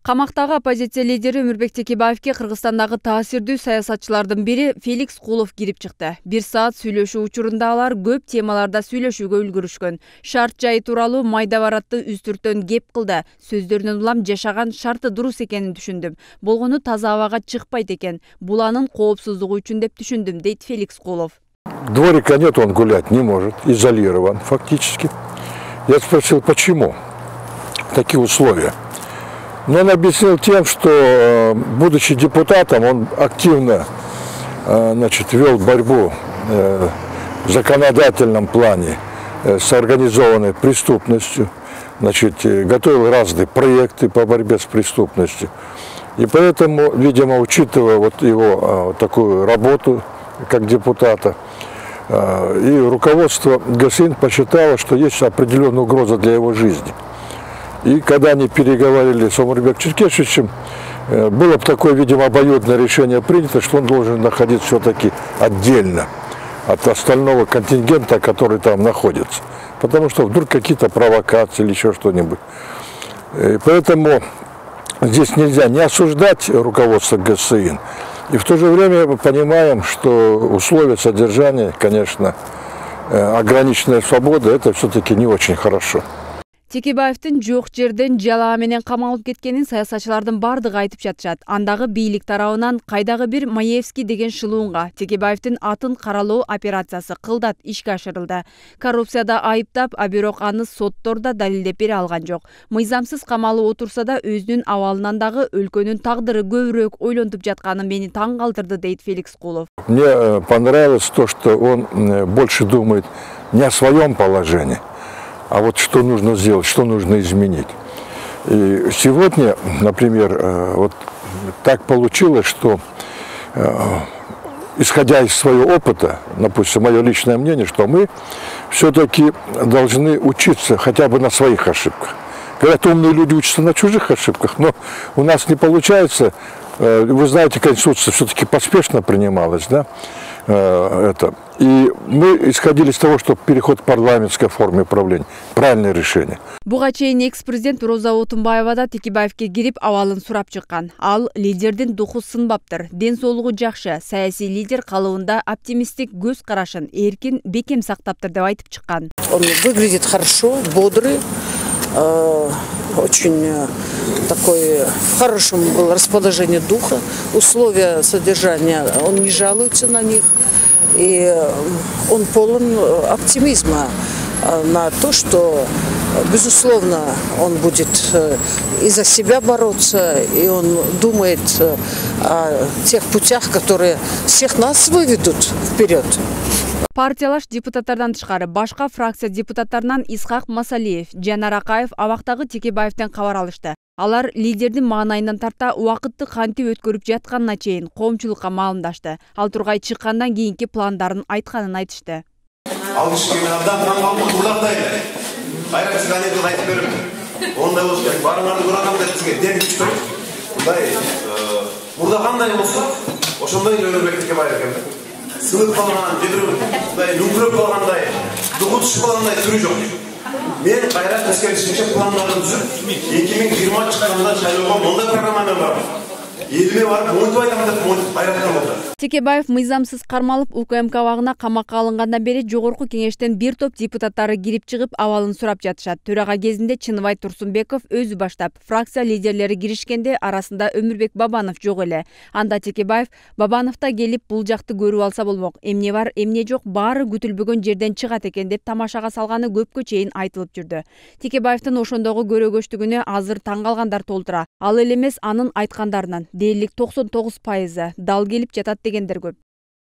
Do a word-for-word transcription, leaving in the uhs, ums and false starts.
Камактагы оппозиция лидери Өмүрбек Текебаевке Кыргызстандагы таасирдүү саясатчылардын бири Феликс Кулов кирип чыкты. Бир саат сүйлөшүү учурунда алар көп темаларда сүйлөшүүгө үлгүрүшкөн. Шарт жайы тууралуу майда баратты үстүртөн кеп кылды. Сөздөрүнөн улам жашаган шарты дурус экенин түшүндүм. Болгону таза абага чыкпайт экен. Бул анын коопсуздугу үчүн деп түшүндүм, дейт Феликс Кулов. Дворика нет, он гулять не может, изолирован фактически. Я спросил, почему такие условия. Но он объяснил тем, что, будучи депутатом, он активно значит, вел борьбу в законодательном плане с организованной преступностью, значит, готовил разные проекты по борьбе с преступностью. И поэтому, видимо, учитывая вот его такую работу как депутата, и руководство ГСИН посчитало, что есть определенная угроза для его жизни. И когда они переговорили с Омурбек Черкешевичем, было бы такое, видимо, обоюдное решение принято, что он должен находиться все-таки отдельно от остального контингента, который там находится. Потому что вдруг какие-то провокации или еще что-нибудь. Поэтому здесь нельзя не осуждать руководство ГСИН. И в то же время мы понимаем, что условия содержания, конечно, ограниченная свобода, это все-таки не очень хорошо. Текебаевдин жок жерден жалаа менен камалып кеткенин саясатчылардын бардыгы айтып жатышат. Андагы бийлик тарабынан кайдагы бир Маевский деген шылуунга Текебаевдин атын каралоо операциясы кылдат ишке ашырылды. Коррупцияда айыптап, а бирок аны соттордо далилдеп бере алган жок. Мыйзамсыз камалып отурса да өзүнүн абалынан дагы өлкөнүн тагдыры көбүрөөк ойлонтуп жатканы мени таң калтырды, дейт Феликс Кулов. Мне понравилось то, что он больше думает не о своем положении, а вот что нужно сделать, что нужно изменить. И сегодня, например, вот так получилось, что, исходя из своего опыта, допустим, мое личное мнение, что мы все-таки должны учиться хотя бы на своих ошибках. Говорят, умные люди учатся на чужих ошибках, но у нас не получается. Вы знаете, Конституция все-таки поспешно принималась, да? Это. И мы исходили из того, что переход к парламентской форме управления – правильное решение. Буга чейин экс-президент Роза Отунбаева да Текебаевке кирип абалын сурап чыккан. Ал лидердин духу сынбаптыр, ден соолугу жакшы, саясий лидер калыбында оптимисттик көз карашын эркин бекем сактаптыр деп айтып чыккан. Он выглядит хорошо, бодрый, очень такой в хорошем было расположении духа, условия содержания, он не жалуется на них, и он полон оптимизма на то, что, безусловно, он будет и за себя бороться, и он думает о тех путях, которые всех нас выведут вперед. Партиялаш депутаттардан тышкары башка фракция депутаттарынан Исхак Масалиев, Жанар Акаев абактагы Текебаевден кабар алышты. Алар лидердин маанайынан тарта убакытты кантип өткөрүп жатканына чейин коомчулукка маалымдашты. Ал тургай чыккандан кийинки пландарын айтканын айтышты. Ал кишиге абдан таң калдым, бурдагыдай эле. Кайра сиз анекдот айтып берем. Ондай болуш керек. Барыңарды көргөм деп сизге дем күч берем. Мындай бурда кандай болсо, ошондой эле Өмүрбек Текебаев экен. Сынып калган, жебирөп, мындай нүңгүрөп калгандай, дугу түшүп калгандай түрү жок. Мен кайрат эскеришинче пландарын түзүп, эки миң жыйырма чыкканда шайлоого мондай программамен барам. Элиме барып, монтип айтам деп монтип кайраттан болду. Текебаев мыйзамсыз кармалып УКМК абагына камакка алынгандан бери жогорку кеңештен бир топ депутаттары кирип чыгып абалын сурап жатышат. Төрага кезинде Чыныбай Турсунбеков өзү баштап, фракция лидерлери киришкенде арасында Өмүрбек Бабанов жок эле. Анда Текебаев Бабановта келип бул жакты көрүп алса болмок. Эмне бар, эмне жок, баары күтүлбөгөн жерден чыгат экен деп тамашага салганы көпкө чейин айтылып жүрдү. Текебаевдин ошондогу көрөгөчтүгүнө азыр таң калгандар толтура. Ал эле эмес, анын айткандарынан дээрлик токсон тогуз пайызы дал келип жатат дегендер көп.